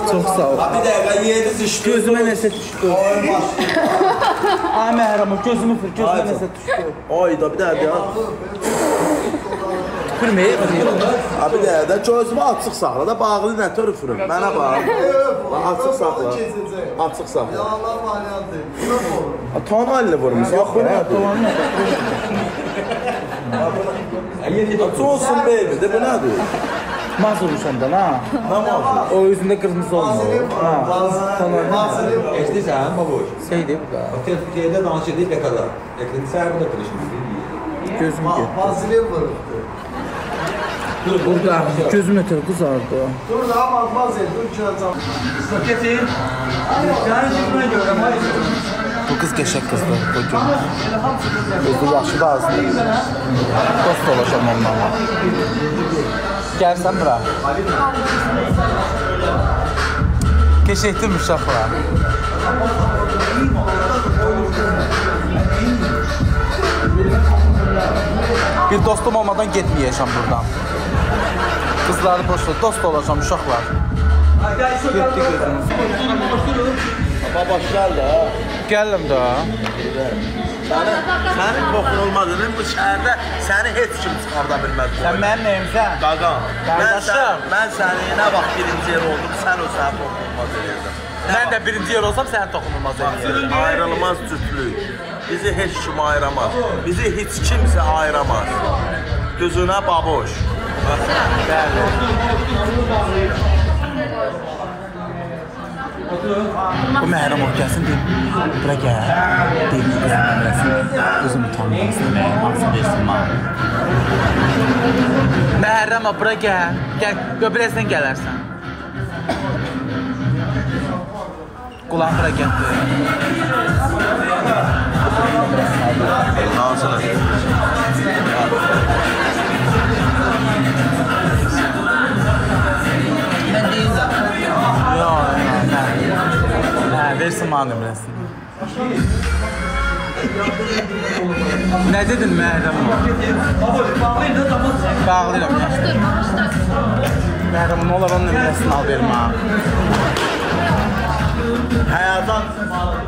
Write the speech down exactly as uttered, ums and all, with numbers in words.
Çox sağ ol. Bir dəqiqə yedi düşdü. Gözümə nəsə düşdü. Ay Məhərəm, gözümü fır, gözümə nəsə düşdü. Ayda bir dəqiqə ya. Fırmaya qızıyım. Bir dəqiqə gözümü açıq saxla da bağlı nə tör fırım. Mənə bax. Açıq saxla. Açıq saxla. Yalanlar variantı. Ton halini vurmuş. Yox bu nə? Açıq olsun beybi, bu nədir? Maz olmuşam da, ha? Nə mazı? O üzündə qırmızı olmuyor. Ha, tamam. Eşidirsən, babuş? Şeydir bu da. Türkiyədə danışırdı Bekada. Ekrini səhər burada kırışmışdı. Gözüm getdi. Vasilin vurubdu. Burada gözüm ötürü qızardı. Dur da ama Vasil, dur çözeceğim. Soketin. Yani çıkmaya görürüm. Bu qız qəşək qızdır bu gün. Özü yaxşı da azdır. Dost olacam onlarla. Gəlsən bura. Qəşəkdir uşaqlar. Bir dostum olmadan getməyəcəm buradan. Qızları boş ver, dost olacam uşaqlar. Getdi gözümüz. Baba gəl də. Gəldim də. Sənin qoxun olmadığını bu şəhərdə səni heç kim çıxarda bilməz. Sən mənim nəyimsən? Qaqa, mən, Qardaşım. sən, mən səni nə vaxt birinci yer oldum, sən o sənin qoxun olmaz eləyəcəm. Mən də birinci yer olsam sənin toxunulmaz eləyəcəm. Ayrılmaz cütlük. Bizi heç kim ayıramaz. Bizi heç kimsə ayıramaz. Gözünə baboş. Bəli. Bu Məhərəm ol gəlsin deyim. Bura gəl. Deyim ki, qızım əmrəsin. Qızım utanmasın, məyəm alsın, versin mənə. Məhərəm ol, bura gəl. Gəl, göbələzdən gələrsən. Qulaq bura gəldi. Hansını? Mən deyim də. Yox, yox, hə. Hə, versin mənə nömrəsini. Nə dedin Məhərəm ol? Bağlayıram, yaxşı. Məhərəm ol, nə olar onun nömrəsini al verim ha. Həyatan